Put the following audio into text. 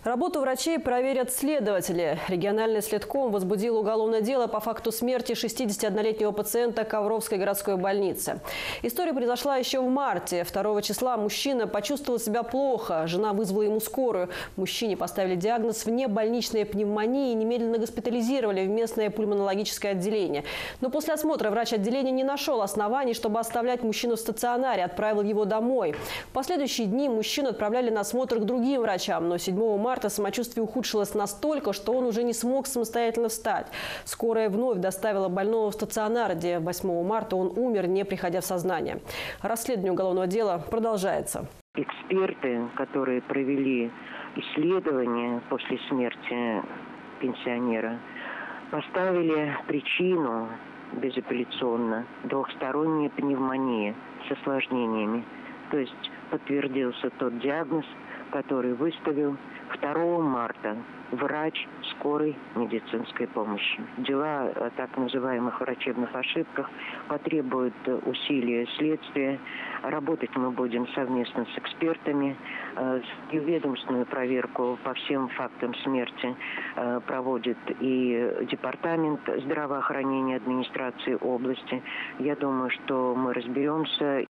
Работу врачей проверят следователи. Региональный следком возбудил уголовное дело по факту смерти 61-летнего пациента Ковровской городской больницы. История произошла еще в марте. 2 числа мужчина почувствовал себя плохо. Жена вызвала ему скорую. Мужчине поставили диагноз внебольничная пневмония и немедленно госпитализировали в местное пульмонологическое отделение. Но после осмотра врач отделения не нашел оснований, чтобы оставлять мужчину в стационаре, отправил его домой. В последующие дни мужчину отправляли на осмотр к другим врачам, но 7 марта самочувствие ухудшилось настолько, что он уже не смог самостоятельно встать. Скорая вновь доставила больного в стационар, где 8 марта он умер, не приходя в сознание. Расследование уголовного дела продолжается. Эксперты, которые провели исследование после смерти пенсионера, поставили причину безапелляционно двухсторонняя пневмония с осложнениями. То есть подтвердился тот диагноз, который выставил 2 марта врач скорой медицинской помощи. Дела о так называемых врачебных ошибках потребуют усилия следствия. Работать мы будем совместно с экспертами. Ведомственную проверку по всем фактам смерти проводит и Департамент здравоохранения администрации области. Я думаю, что мы разберемся